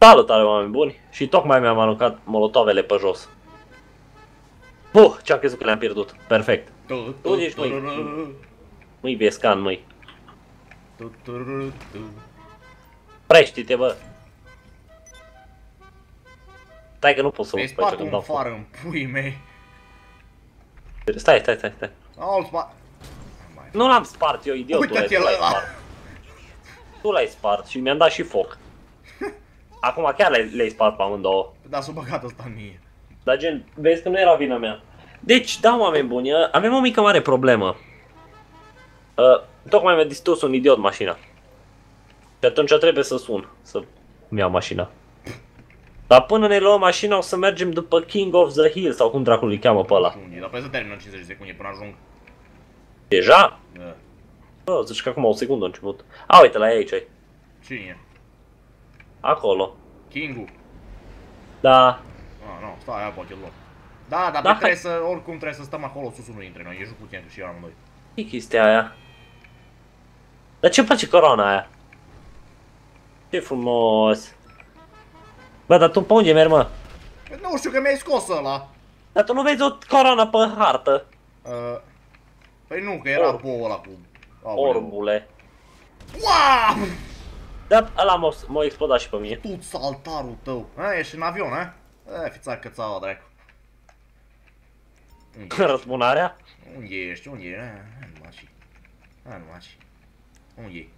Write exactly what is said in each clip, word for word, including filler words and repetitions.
Salutare, oameni buni! Și tocmai mi-am aruncat molotovele pe jos. Buh, ce-am crezut că le-am pierdut. Perfect. Tu ești, măi. Măi, vescan, măi. Prești-te, bă. Stai că nu pot să mă spui că-mi dau foc. În pui mei. Stai, stai, stai, stai. Au spart. Nu l-am spart eu, idiotul. Uite-te la ăla. Tu l-ai spart și mi-am dat și foc. Acum chiar le-ai spart pe amândouă. Da, s-o băgat ăsta în mie. Dar gen, vezi că nu era vina mea. Deci, da, oameni buni, avem o mică mare problemă. Uh, tocmai mi-a distrus un idiot mașina. Și atunci trebuie să sun, să-mi iau mașina. Dar până ne luăm mașina o să mergem după King of the Hill, sau cum dracul îi cheamă pe ăla. Dar trebuie să terminăm cincizeci de secunde până ajung. Deja? Da. Bă, zici că acum o secundă a început. A, uite, la aici ai. Cine? Acolo. King-ul? Da. Ah, nu, stai, aia poate luăm. Da, dar Da, trebuie să, oricum trebuie să stăm acolo sus unul dintre noi, e jucul cu și eu amândoi. Ce chestia aia? Dar ce face corona aia? Ce frumos. Bă, dar tu pe unde mergi, mă? Nu știu că mi-ai scos ăla. Dar tu nu vezi o coroană pe hartă? Uh, păi nu, că era Orb. boul ăla cu... Orbule. Uaaaa! Da, ăla m-a explodat și pe mine. Tu saltarul tău. A, ești în avion, a? E, fița cățaua, dracu. Răzbunarea? Unde ești? Unde ești? Hai nu maci. Hai nu maci. Unde e?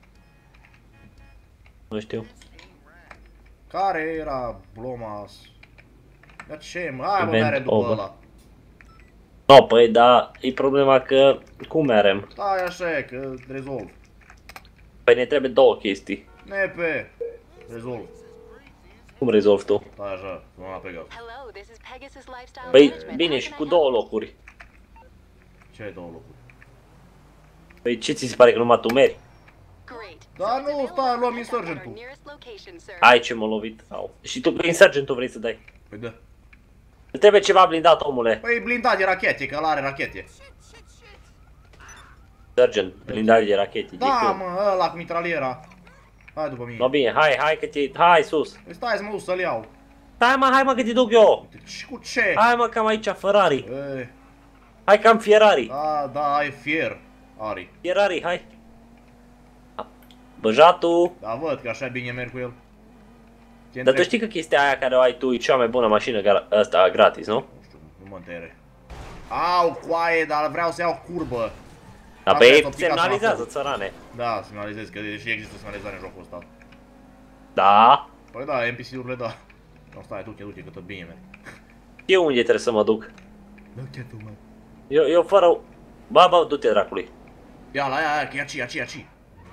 Nu știu. Care era Blomas? Dar ce, mă? Hai, mă, Event mere după over. ăla. No, păi, da, e problema că... Cum merem? Stai așa, că rezolv. Păi ne trebuie două chestii. Nepe. Rezolv. Cum rezolvi tu? Stai așa, mă la Pegasus. Păi, bine, și cu două locuri. Ce ai două locuri? Păi, ce ți se pare că numai tu meri? Da, nu, stai, luăm Insurgentul. Ai, ce m-a lovit. Au. Și tu cu Insurgentul vrei să dai. Păi da. Îți trebuie ceva blindat, omule. Păi blindat de rachete, că ăla are rachete. Sergent, blindat de rachete. Da, mă, ăla cu mitraliera. Hai după mine. No, bine, hai, hai că te... Hai, sus. Păi stai să mă duc să-l iau. Hai, mă, hai, mă, că te duc eu. Și cu ce? Hai, mă, că am aici Ferrari. Ei, Hai că am Ferrari. da, da, ai fier. Ari. Ferrari, hai. Băjatul. Da, văd că așa bine merg cu el. Ce Dar tu știi că chestia aia care o ai tu e cea mai bună mașină asta gratis, nu? Nu știu, nu mă întere. Au, coaie, dar vreau să iau curbă. Dar pe ei semnalizează, țărane. Da, semnalizez, că și există semnalizare în jocul ăsta. Da? Păi da, N P C-urile da. Nu, stai, du-te, du-te, că tot bine merg. Eu unde trebuie să mă duc? Du-te tu, mă. Eu, eu fără... Ba, ba, du-te dracului. Ia la aia, aia, că e aici, aici, aici.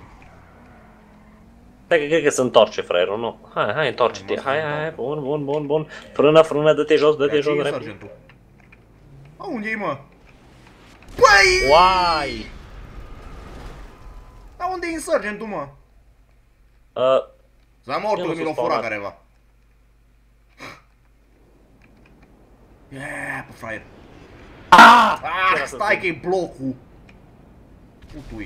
Stai că cred că se întorce, fraierul, nu? Hai, hai, întorce-te, hai, hai, hai, bun, bun, bun, bun. Frână, frână, dă-te jos, dă-te jos, repede. Sargentul. A, unde-i, mă? Păi! Uai! Dar unde e Insurgentul, mă? Uh, S-a mortul nu că mi l-a s-a furat spawnat. careva. Eee, pe fraier. ah! Ah, Ce stai că e blocul. Putui.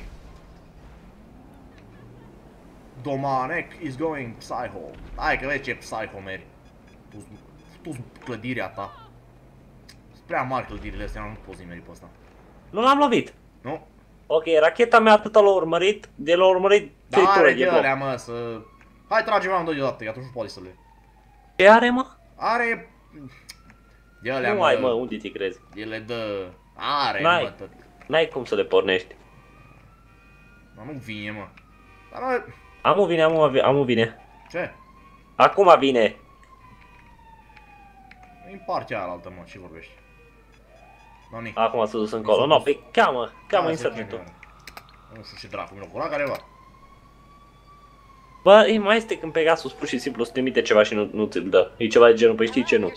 Domanec is going psycho. Hai că vezi ce psycho meri. Tu-s clădirea ta. Sunt prea mari clădirile astea, nu poți nimeri pe ăsta. Nu l-am lovit. Nu? Ok, racheta mea atâta l-a urmărit, de l-a urmărit Da, trei ture are de de bloc. alea, mă, să... Hai, tragem amândoi deodată, că atunci nu poate să le... Ce are, mă? Are... De alea, Nu mă, ai, mă, unde te crezi? ele dă... Are, N-ai. mă, tot. N-ai cum să le pornești. Dar nu vine, mă. Dar nu... Amu vine, amu, amu vine. Ce? Acum vine. E în partea aia altă, mă, ce vorbești? Noni. Acum s-a dus încolo. No, pe cheamă, cheamă Hai să Insurgentul. vedem. Nu știu ce dracu, mi-l fura careva. Bă, e, mai este când Pegasus pur și simplu îți trimite ceva și nu, nu ți-l dă. E ceva de genul, păi știi ce nu?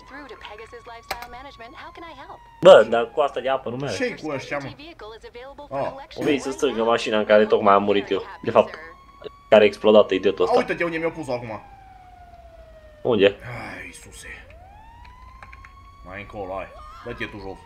Bă, dar cu asta de apă nu merge. Ce-i cu ăștia, mă? Oh, o vei să strângă mașina în care tocmai am murit eu. De fapt, care a explodat idiotul A, ăsta. uite-te unde mi-a pus-o acum. Unde? Ai, Iisuse. Mai încolo, hai. Dă-te tu jos.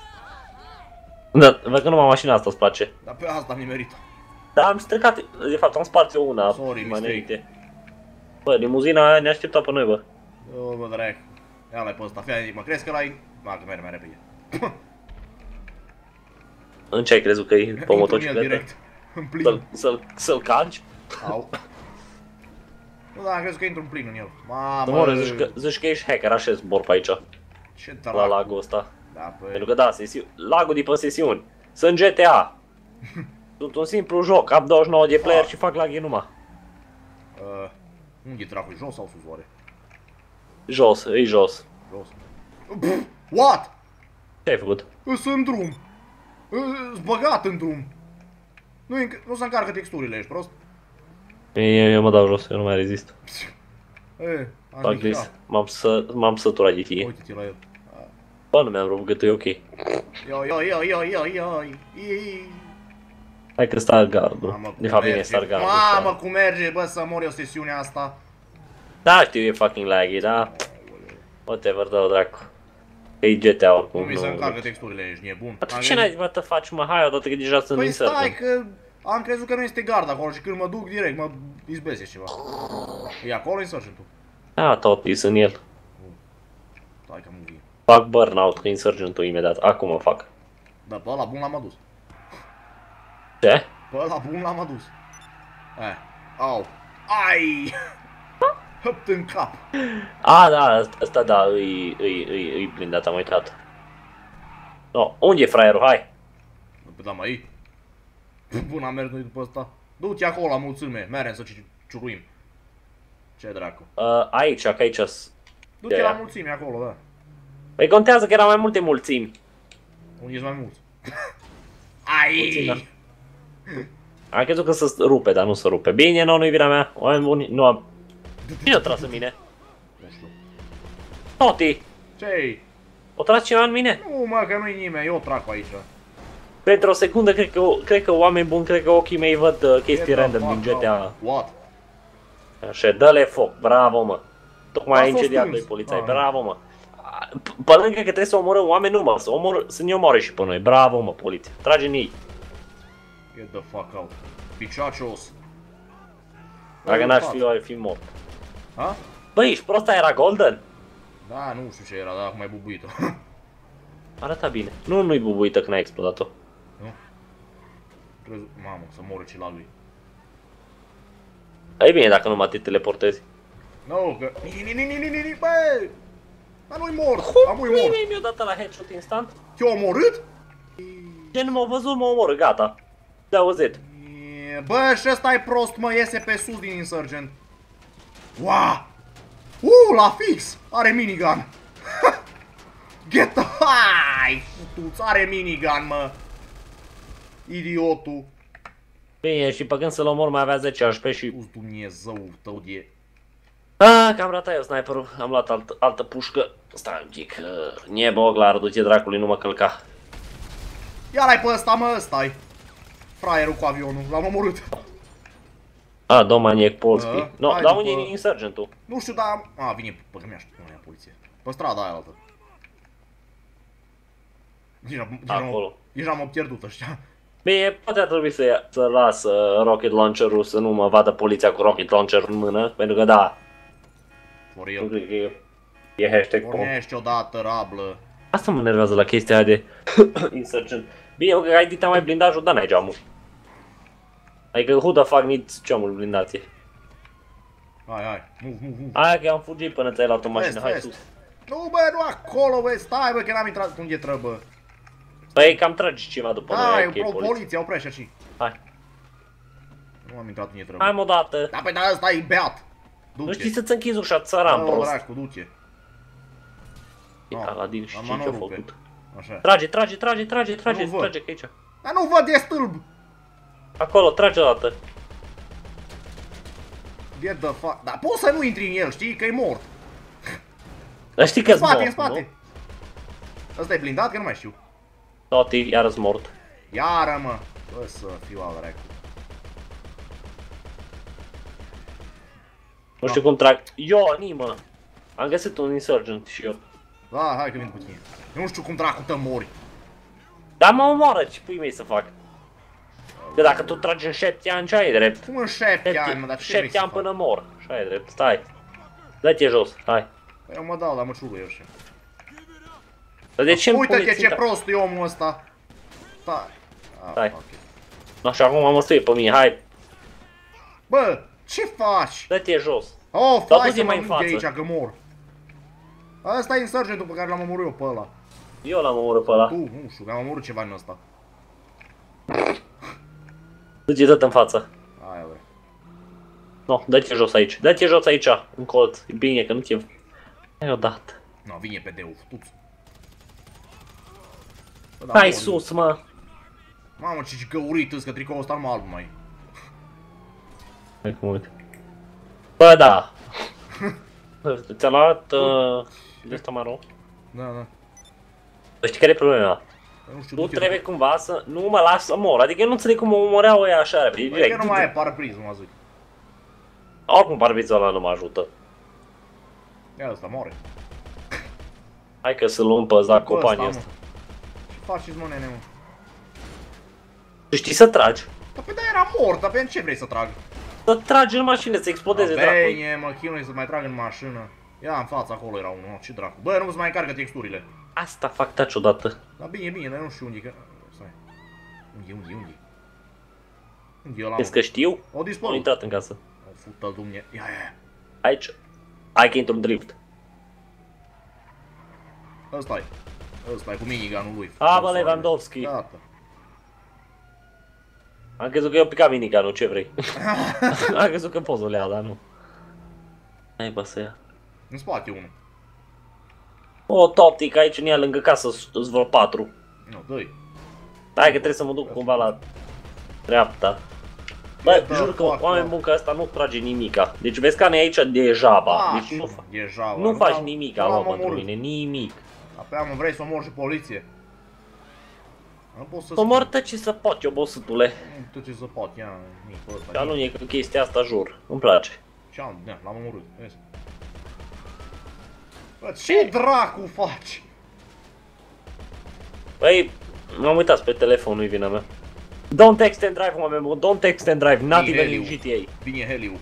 Da, văd că numai mașina asta îți place. Dar pe asta am nimerit-o. Dar am stricat, de fapt am spart eu una Sorry, mai mistake. înainte. Bă, limuzina aia ne aștepta pe noi, bă. O, bă, dracu. Ia-l-ai pe ăsta, fii, mă crezi că l-ai... Ma, că merge mai repede. În ce ai crezut că e pe motocicletă? direct. În plin. Să-l să-l să-l calci? Au. Nu, dar am crezut că intru în plin în el. Mamă. Mă, zici că, zici că ești hacker, așa zbor pe aici. Ce La dracu. lagul ăsta. Da, păi... Pentru că da, sesi... lagul de pe sesiuni. Sunt G T A. Sunt un simplu joc, am douăzeci și nouă de player și fac lag numai. Uh, unde e dracu, jos sau sus oare? Jos, e jos. Jos. Pff, what? Ce ai făcut? Sunt în drum. Sunt băgat în drum. Nu, nu se încarcă texturile, ești prost? Eu, eu mă dau jos, eu nu mai rezist. E, am Fac zis, gris. M-am să, m-am săturat de fie. uite-te la el. Bă, nu mi-am rupt gâtul, e ok. Yo, yo, yo, yo, yo, yo, yo. Hai că star gardul. Mamă, cum De fapt vine merge. star gardul. Mamă, cum merge, bă, să mor eu sesiunea asta. Da, știu, e fucking laggy, da? Whatever, dau dracu. E G T A oricum. Nu mi se nu- încarcă texturile, ești nebun. Dar tu Am ce gândit- n-ai să faci, mă? Hai odată că deja sunt Păi din stai server. că am crezut că nu este gard acolo și când mă duc direct mă izbese ceva. E acolo insurgentul. Da, tot, e în el. Stai că nu vine. Fac burnout cu insurgentul imediat. Acum o fac. Da, pe ăla bun l-am adus. Ce? Pe ăla bun l-am adus. Eh, au. Ai! Hăpt în cap. A, da, ăsta- ăsta da, îi, îi, îi, îi blindat, am uitat. No, unde e fraierul? Hai! Păi da, mai bun am mers noi după ăsta. Du-te acolo la mulțime, merem să ci- ciuruim. Ce dracu. Uh, aici, că aici -s. Du-te De la aia. mulțime acolo, da. Păi contează că erau mai multe mulțimi. Unde ești mai mulți? Mulțimea. Ai! Am crezut că se rupe, dar nu se rupe. Bine, nu, nu-i vina mea. Oameni buni, nu am... Cine a tras în mine? Nu știu. Toti! Ce-i? O tras cineva în mine? Nu, mă, că nu-i nimeni, eu trag pe aici. Pentru o secundă, cred că, cred că oameni buni, cred că ochii mei văd uh, chestii Get the random fuck din G T A. out. What? Așa, dă-le foc, bravo, mă. Tocmai Da, ai s-o incendiat stâns. doi polițai, Ah. bravo, mă. P- Pe lângă că trebuie să omorâm oameni, nu, mă, să, omor, să ne omoare și pe noi, bravo, mă, poliție. Trage în ei. Get the fuck out. Pichachos. Dacă n-aș fi eu, ai fi mort. Ha? Băi, ești prost, aia era golden? Da, nu știu ce era, dar acum e bubuită. Arăta bine. Nu, nu-i bubuită când ai explodat-o. Nu? Crezi... Mamă, să moră ce la lui. E bine dacă numai te teleportezi. Nu, că... Ni, ni, ni, ni, ni, ni, ni, bă! Dar nu-i mort, am Cum nu-i mort. mine mi-a dat la headshot instant? Te-a omorât? Ce nu m-a văzut, mă omoră, gata. De auzit. E, bă, și ăsta e prost, mă, iese pe sus din Insurgent. Wow! Uh, la fix! Are minigun! Get the... Hai! Futuț, are minigun, mă! Idiotul! Bine, și pe când să-l omor mai avea zece H P și... Uz Dumnezeu tău de... Ah, că am ratat eu sniperul. Am luat alt, altă pușcă. Stai un pic. Uh, Nieboglar, du-te dracului, nu mă călca. Ia l-ai pe ăsta, mă, ăsta-i! Fraierul cu avionul, l-am omorât. Ah, Domaniec Polski. Uh, No, hai dar după- unde e insurgentul? Nu știu, dar... A, vine pe că mi-a știu, poliție. Pe strada aia altă. Deja, deja, Acolo. deja m-am pierdut ăștia. Bine, poate ar trebui să, ia, să las uh, rocket launcher-ul să nu mă vadă poliția cu rocket launcher în mână. Pentru că da, For nu el. cred că e, e hashtag pom. Pornești odată, rablă. Asta mă nervează la chestia aia de insurgent. Bine, eu că ai dita mai blindajul, dar n-ai geamul. Adică who the fuck needs geamul blindație? Hai, hai, move, move, move. Aia că am fugit până ți-ai luat o mașină, Vezi, hai vezi. sus. Nu, bă, nu acolo, bă, stai, bă, că n-am intrat unde trebuie. Păi cam tragi ceva după noi, Hai, ok, pro, poliție. poliția, oprește și. Hai, Nu am intrat unde trebuie. hai mă odată. Da, păi, dar ăsta e beat. Du-te. Nu știi să-ți închizi ușa, țăran Bă, prost. dracu, du-te. E No, Aladin și am ce-a manorupe. făcut. Așa. Trage, trage, trage, trage, trage, Nu văd. trage, că aici. Dar nu văd, e stâlb. Acolo, trage odată. Get the fuck. Dar poți să nu intri în el, știi, că e mort. Dar știi În că-s spate, mort, în spate. nu? Ăsta e blindat, că nu mai știu. Toti, iară-s mort. Iară, mă. Bă, să fiu al dracu. Nu știu cum trag. Eu, nimă. Am găsit un insurgent și eu. Da, hai că vin cu tine. Eu nu știu cum dracu te mori. Dar mă omoară, ce pui mei să fac? Că dacă tu tragi în șapte ani, ce ai drept? Cum în șapte ani, mă, dar ce vrei șapte să ani fac? până mor. Așa e drept, stai. Dă-te jos, hai. Eu mă dau, dar mă ciuluie ăștia. Dar de ce uite-te ce prost e omul ăsta. Stai. Stai. No, și acum mă stui pe mine, hai. Bă, ce faci? Dă-te jos. Oh, fai să mă mai duc în de față. aici, că mor. Ăsta e insurgentul pe care l-am omorât eu pe ăla. Eu l-am omorât pe ăla. Tu, nu știu, că am omorât ceva în ăsta. Du-te, dă-te în față. Aia, bă. No, dă-te jos aici. Dă-te jos aici, în colț. E bine că nu te... Hai odată. No, vine pe deu, futuți. Hai sus, mă. Mamă, ce găurit îți, că tricoul ăsta nu mă alb mai. Hai cum uite. Bă, da. Ți-a luat... Uh, de ăsta maro? Da, da. Bă, știi care e problema? Nu știu, Tu du-te, trebuie cumva să nu mă las să mor. Adică eu nu înțeleg cum o omoreau ăia așa repede. Băi, Direct. că nu mai e paraprizul, mă zic. Oricum parbizul ăla nu mă ajută. Ia ăsta, moare. Hai că să luăm pe ăsta Bă, companie ăsta, ăsta. mă. Ce faceți, mă, nene, mă? Tu știi să tragi? Dar pe de era mort, dar pe ce vrei să trag? Să tragi în mașină, să explodeze dracu. Bine, mă chinui să mai trag în mașină. Ia în fața, acolo era unul, ce dracu. Bă, nu-ți mai încarcă texturile. Asta fac taci odată. Dar bine, bine, dar eu nu știu unde e, că... Stai. Unde, unde, unde? Unde e ăla, Crezi mă? că știu? O Am dispărut. intrat în casă. O fută-l dumne. Ia, ia, ia. Aici. Hai că intru în drift. Ăsta e. Ăsta e cu minigunul lui. A, bă, Lewandowski. Gata. Am crezut că eu picat minigunul, ce vrei? Am crezut că poți să le ia, dar nu. Hai, bă, să ia. În spate unul. O, toptic, aici în ea lângă casă sunt vreo patru. Nu, dă-i. Hai că trebuie să mă duc cumva la dreapta. Bă, jur că oameni buni că ăsta nu trage nimica. Deci vezi că ne aici degeaba. Deci nu, fa deja, nu faci nimica, mă, pentru mine, nimic. Apoi mă vrei să omori și poliție? Nu pot să Omor ce să pot, eu, bosutule. Nu ce să pot, ia nici pe ăsta. Și alunecă chestia asta, jur. Îmi place. Ce-am, da, l-am omorât, vezi? Bă, ce dracu faci? Băi, m-am uitat pe telefon, nu-i vina mea. Don't text and drive, oameni buni, don't text and drive, not even in G T A. Vine heliu.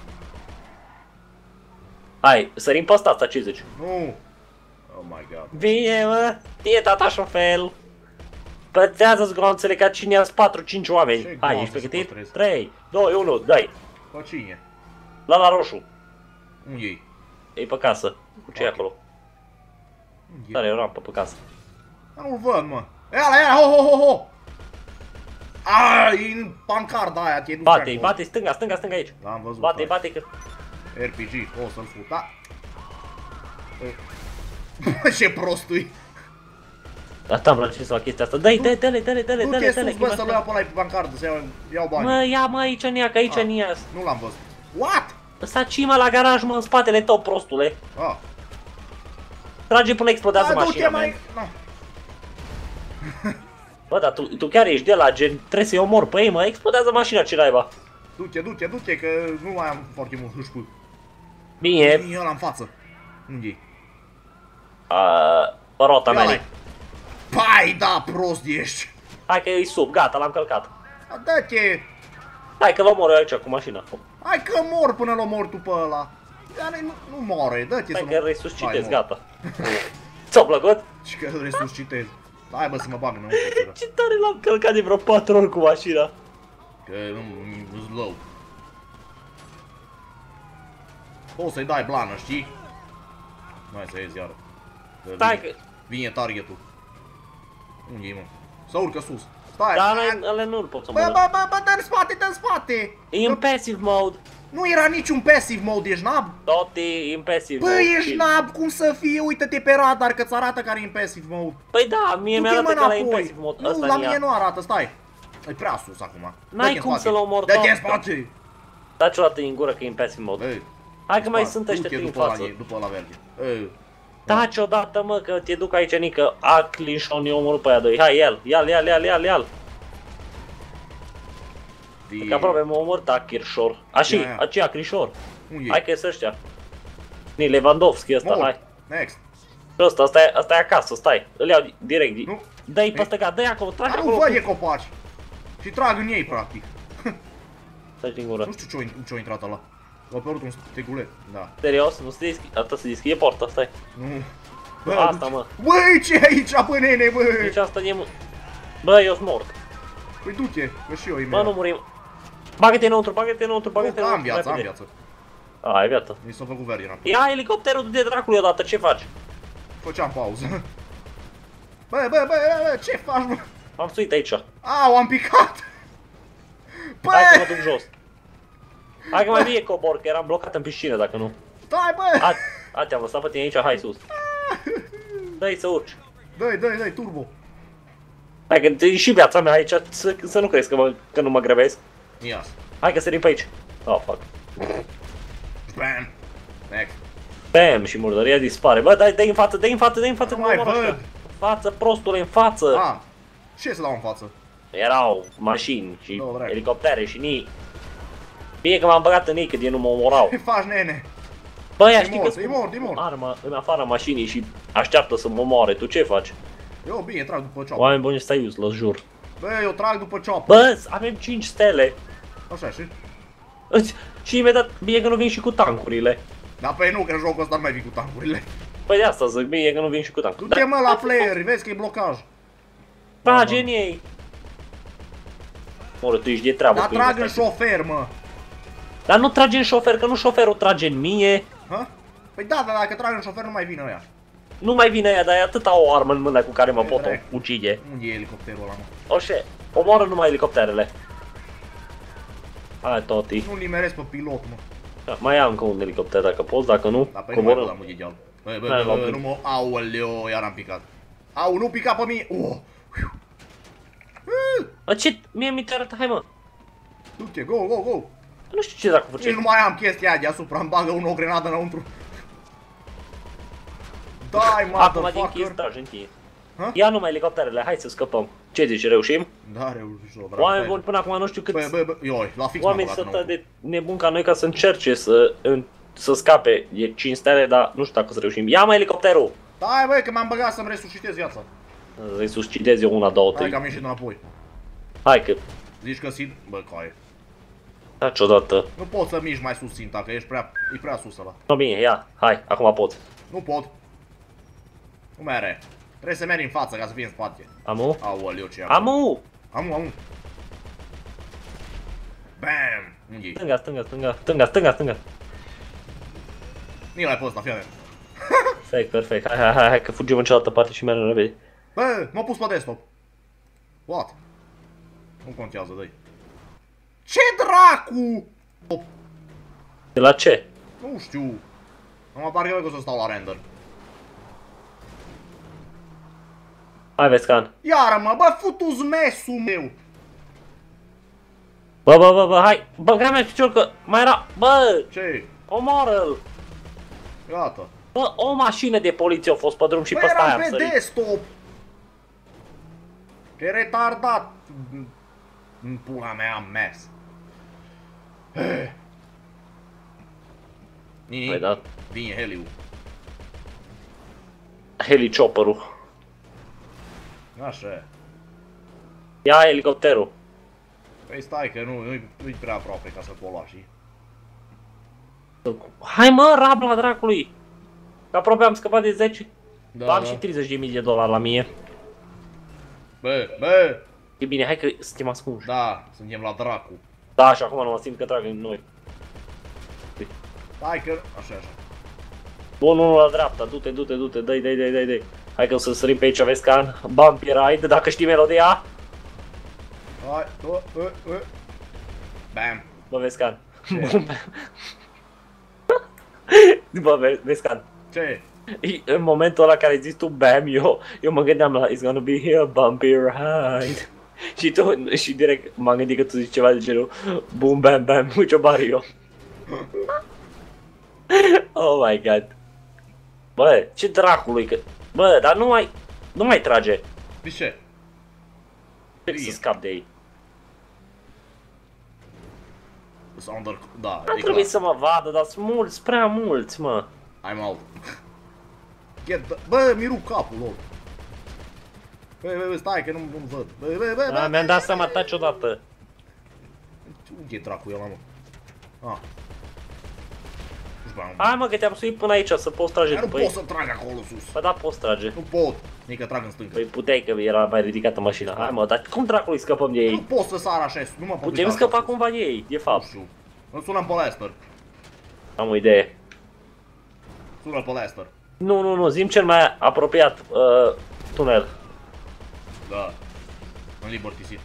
Hai, sărim pe asta, ce zici? Nu. Oh my god. Vine, mă, e tata șofel. Pătează-ți glonțele ca cine ia patru cinci oameni. Ce Hai, glonțe ești pregătit? să păstrezi? trei, doi, unu, dai. Pe cine? La la roșu. Unde e? E pe casă. Ce e Ok. acolo? Unde Care e? e o rampă pe casă. Dar nu-l văd, mă. Ia la, ia, ho, ho, ho, ho. Aaa, e în pancarda aia, te duci Bate-i, acolo. bate-i, stânga, stânga, stânga aici. L-am văzut. Bate-i, hai. bate-i că... R P G, o să-l fut, da? Bă, ce prostul-i. Asta îmi place la chestia asta. Dă-i, dă-i, dă-le, dă-le, dă-le, Du-te dă-le, sus, dă-le. bă, să-l iau pe ăla pe pancardă, să iau, iau bani. Mă, ia mă aici în ea, că aici Ah. în ea. Nu l-am văzut. What? Ăsta cima la garaj, mă, în spatele tău, prostule. Ah. Trage până explodează Da, du-te mașina, mai... man. Na. Bă, dar tu, tu chiar ești de la gen, trebuie să-i omor pe ei, mă, explodează mașina, ce naiba. Du-te, du-te, du-te, că nu mai am foarte mult hâșpâ. Bine, E ăla în față. Unde-i? uh, pe rota mea. Ia-l-ai. Pai, da, prost ești. Hai că e sub, gata, l-am călcat. A, dă-te. Hai că l-omor eu aici cu mașina. Hai că mor până l omor tu pe ăla. Dar nu, nu moare, dă-te Hai să că mor. resuscitez, Hai, mor. gata. Ți-a plăcut? Și că îl resuscitez. Hai bă să mă bag înăuntru. Ce tare l-am călcat de vreo patru ori cu mașina. Că nu, nu-s low. Poți să-i dai blană, știi? Mai să iezi iară. Că Stai vine, că... vine targetul. Unde-i, mă? Să urcă sus. Stai, Dar stai. ale nu-l pot să Bă, mă bă, bă, bă, dă-n spate, dă-n spate! E în passive mode. Nu era niciun passive mode, ești nab? Tot e în passive Bă, mode. ești nab, cum să fie? Uite-te pe radar că-ți arată care e în passive mode. Păi da, mie Du-te, mi-arată mă, că ăla e în înapoi. passive mode. Nu, Ăsta la în ea. mine nu arată, stai. E prea sus acum. N-ai Dă-te în cum spate. să-l omori Dă-te în tot. spate! Dați o dată în gură că e în passive mode. Ei, Hai că mai spate. sunt ăștia Du-te trei în după ăla, față. după ăla verde. Ei. Taci odată, mă, că te duc aici, nică. A, Clinșon, eu omorât pe aia doi. Hai, ia-l, ia-l, ia-l, ia-l, ia-l, ia-l. Că aproape m-a omorât Akirșor. Așa, Ia, ia. aceea, Crișor. Unde Hai că e ăștia. Ni Lewandowski ăsta, Mort. hai. Next. Și ăsta, ăsta e, ăsta e acasă, stai. Îl iau direct. di- Nu. Dă-i pe ăsta, gata, dă-i acolo, tragi Dar nu acolo. văd e copaci. Și trag în ei, practic. Stai din gură. Nu știu ce-o ce-o intrat ăla. L-a apărut un stegulet, da. Serios? Nu se deschide? Atât se deschide porta, stai. Nu. Bă, asta, mă. Băi, ce aici, bă, nene, bă? Deci asta e... Bă, eu sunt mort. Păi du-te, că și eu Bă, imediat. nu murim. Bagă-te înăuntru, bagă-te înăuntru, bagă-te Am înăuntru. viață, am repede. viață. A, ai viață. Mi s-a făcut verde înapoi. Ia elicopterul, du-te dracului odată, ce faci? Făceam pauză. Bă, bă, bă, bă, ce faci, bă? M-am suit aici. Au, am picat! Bă! Hai că mă duc jos. Hai că mai bine cobor, că eram blocat în piscină dacă nu. Stai, bă! A, a te-am lăsat pe tine aici, hai sus. Dă-i să urci. Dă-i, dă-i, dă-i, turbo. Hai că e și viața mea aici, să, să nu crezi că, mă, că nu mă grăbesc. Ias. Hai că sărim pe aici. Oh, fuck. Bam! Next. Bam, și murdăria dispare. Bă, dai, dai în față, dai în față, dai în față. Nu că mai mă omor ăștia. văd. În față, prostule, în față. Ah, ce să dau în față? Erau mașini și Două dracu. elicoptere și nii. Bine că m-am băgat în ei, că de nu mă omorau. Ce faci, nene? Bă, ia E știi mort, că e mort, e mort. armă în afara mașinii și așteaptă să mă omoare. Tu ce faci? Eu bine, trag după ceapă. Oameni buni, stai useless, jur. Bă, eu trag după ceapă. Bă, avem cinci stele. Așa, și? Îți- Și imediat, bine că nu vin și cu tancurile. Dar pe nu, că în jocul ăsta nu mai vii cu tancurile. Păi de asta zic, bine că nu vin și cu tancurile. Du-te, mă, la player, vezi că e blocaj. Trage în ei. Mă, tu ești de treabă Dar cu trag în ăsta. șofer, mă. Dar nu trage în șofer, că nu șoferul trage în mie. Ha? Păi da, dar dacă trag în șofer nu mai vine ăia. Nu mai vine ea, dar e atâta o armă în mână cu care mă E, pot dracu. ucide. Unde e elicopterul ăla, mă? Oșe, omoară numai elicopterele. Hai, toti. Nu nimeresc pe pilot, mă. Da, mai am încă un elicopter dacă poți, dacă nu, Dar pe nu mai văd la coborâm. mughi deal. Bă, bă, Hai, bă, bă, l-am nu mă... Aoleo, iar am picat. Au, nu pica pe mine! Oh! A, ce? Mie mi-te arată, hai mă. Du-te, go, go, go! Nu știu ce dacă Nici face. nu mai am chestia aia deasupra, îmi bagă unul o grenadă înăuntru. Dai, Acum din motherfucker! chis tragi în tine. Ha? Ia numai elicopterele, hai să scăpăm. Ce zici, reușim? Da, reușit-o, drag. Oameni buni, până acum nu știu cât Bă, bă, bă, ioi, la fix m-am oameni băgat sunt înăuntru. de nebun ca noi ca să încerce să, în, să scape. E cinci stele, dar nu știu dacă să reușim. Ia mai elicopterul! Stai, băi, că m-am băgat să-mi resuscitez viața. Resuscitez eu una, două, Hai trei. că am ieșit înapoi. Hai că, Zici că Sid... Bă, coaie. taci odată. Nu poți să miști mai sus ținta, că ești prea... e prea sus ăla. No bine, ia, hai, acum poți. Nu pot. Nu mere. Trebuie să mergi în față ca să fii în spate. Amu? Aoleu, ce am. Amu! Amu, amu. Bam! Unde-i? Stânga, stânga, stânga, stânga, stânga, stânga. Nici mai poți, la fiare. Perfect, perfect. Hai, hai, hai, hai, că fugim în cealaltă parte și mergem repede. Bă, m-a pus pe desktop. What? Nu contează, dă-i. Ce dracu? De la ce? Nu știu. Am apare că o să stau la render. Hai, Vescan. Iară mă, bă, futu-ți mesul meu. Bă, bă, bă, bă, hai, băga mea picior că mai era, bă, Ce? omoară-l. Gata. Bă, o mașină de poliție a fost pe drum și Bă, pe ăsta eram am pe sărit. desktop. E retardat. În pula mea am mers. Nini, Păi da, vine heliul. helichopperul. Așa e. Ia elicopterul. Păi stai că nu, nu-i nu prea aproape ca să pola, știi? Hai mă, rabla dracului. Că aproape am scăpat de zece. Da, Am da. și treizeci de mii de dolari la mie. Bă, bă, E bine, hai că suntem ascunși. da, suntem la dracu. Da, și acum nu mă simt că trag în noi. Stai că, așa, așa. Bun, unul la dreapta, du-te, du-te, du-te, dai, dai, dai, dai, dai. Hai că o să sărim pe aici, Vescan. Bumpy Ride, dacă știi melodia. Hai, bă, bă, bă. Bam. Bă, Vescan. Ce? Bă, Ve- Vescan. Ce? E- În momentul ăla care zici tu bam, eu, eu mă gândeam la It's gonna be here, bumpy ride. Și tu, și direct m-am gândit că tu zici ceva de genul boom, bam, bam, uite o bari eu. Oh my god. Bă, ce dracului că... Bă, dar nu mai... Nu mai trage. De ce? Trebuie să scap de ei. Sunt under... Da, Ar e trebui clar. să mă vadă, dar sunt mulți, prea mulți, mă. I'm out. Get the... Bă, mi rup capul lor. Bă, bă, bă, stai că nu, nu văd. Bă, bă, bă, Da, bă. mi-am dat seama taci odată. Unde e dracu ăla, mă? Ah. bam. Hai mă, că te-am suit până aici, să poți trage Dar nu după pot ei. să trag acolo sus. Păi da, poți trage. Nu pot. Nici că trag în stânga. Păi puteai că era mai ridicată mașina. Hai mă, dar cum dracului scăpăm de Nu ei? pot să sar așa, nu mă pot Putem uita scăpa așa sus. cumva de ei, de Nu fapt. știu. Îl sunăm pe Lester. Am o idee. Sună pe Lester. Nu, nu, nu, zi cel mai apropiat uh, tunel. Da. În Liberty City.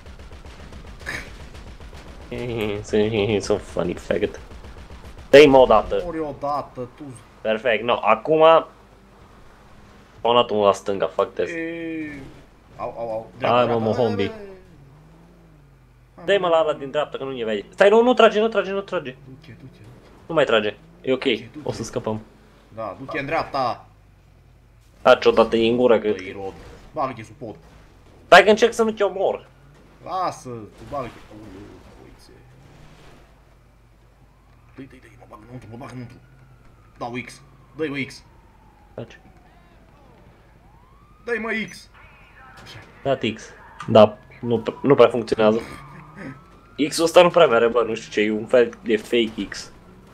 Sunt sunt funny faggot. Dă-i-mă o dată. Ori odată, tu... Perfect, no, acum... Spawnat-un la stânga, fac test. E... Au, au, au. Hai, mă, mă, hombi. Dă-i mă la ăla din dreapta, că nu ne vede. Stai, nu, nu trage, nu trage, nu trage. Du-te, du-te. Nu mai trage. E ok, o să scăpăm. Da, du-te în dreapta. Taci odată în gură, că... Dă-i rod. Bagă-te sub pod. Stai că încerc să nu te omor. Lasă, tu bagă-te. Uite. Dă-i, dă-i, dă-i, mă bag înăuntru, mă bag înăuntru. Dau X. Dă-i mă X. Taci. Dă-i mă X. Așa. Dat X. Da, nu, nu prea funcționează. X-ul ăsta nu prea mere, bă, nu știu ce, e un fel de fake X.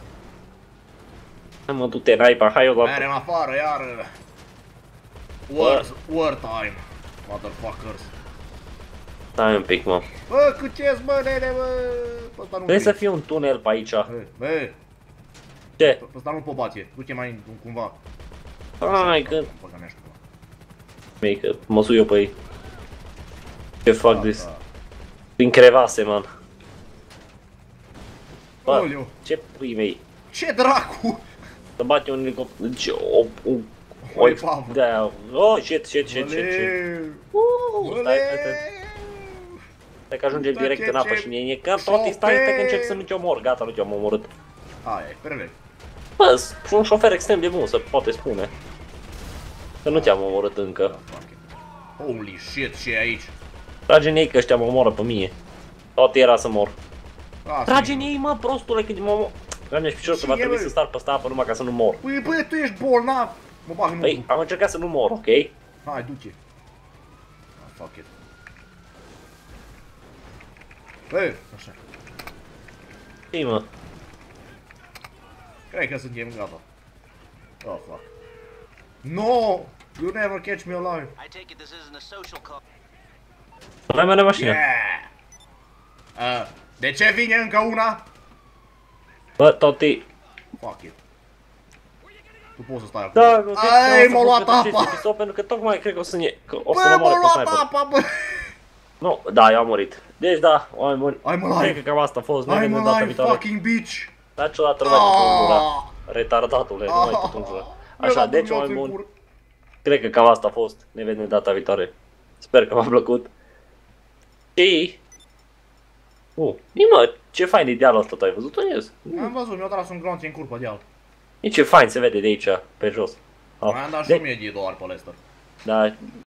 Hai mă, du-te, naipa, hai odată. Merem afară, iar. War, war time. Motherfuckers. Stai un pic, mă. Bă, cât ce-s, bă, nene, bă. Pe ăsta nu Trebuie să vii. fie un tunel pe aici. Bă, bă, Ce? pe ăsta nu-l pot bate. Du-te mai în- cumva. Hai că... Băga mea știu. Mei, că mă sui eu pe ei. Ce fac Da, this? da. Prin crevase, man. Bă, Oleu. ce pui mei? Ce dracu? Să bate un elicopter... Ce... O... O... O epavă. Da, oh, shit, shit, shit, shit, shit. Oleu. Uh, stai, stai, stai. Stai că ajungem Da, direct ce- în apă ce- și ne e ca toate, stai, stai că încerc să nu te omor, gata, nu te-am omorât. Aia e, perfect. Bă, sunt un șofer extrem de bun, să poate spune. Că nu te-am omorât Da, încă. fuck it. Holy shit, ce e aici? Trage-n ei că ăștia mă omoră pe mine. Toate era să mor. Lasă-mi. Trage-n ei, mă, prostule, că mă omor. Doamne, și piciorul că va Cine, trebui bă? să star pe ăsta apă numai ca să nu mor. Păi, bă, tu ești bolnav. Mă bag Păi, înăuntru. am încercat să nu mor, ok? Hai, du-te. Ah, fuck it. Bă, așa. Ei, mă. Cred că suntem gata. Oh, fuck. No! You never catch me alive. I take it this isn't a social call. Mai mare mașină. Yeah! Uh, de ce vine încă una? Bă, toate... Fuck it. Tu poți să stai acolo. Da, nu, Ai, m-a luat apa! Episod, pentru că tocmai cred că o să ne... Că o să Bă, ne m-a moare pe luat sniper. apa, bă! Nu, da, eu am murit. Deci da, oameni buni. Ai mă Cred live! că cam asta a fost. Ne Ai vedem mă data live, viitoare. fucking bitch! Daci odată, nu mai tot în gura. Ah! Retardatule, nu mai tot în gura. Mi-a Așa, dat deci un oameni glonț în buni. gură. Cred că cam asta a fost. Ne vedem data viitoare. Sper că v-a plăcut. Și... Uh, mă, ce fain e dealul ăsta, tu ai văzut-o, Nies? Am văzut, mi-a tras un glonț în cur pe deal. E ce fain se vede de aici, pe jos. Mai am dat și De- o mie de dolari pe Lester. Da,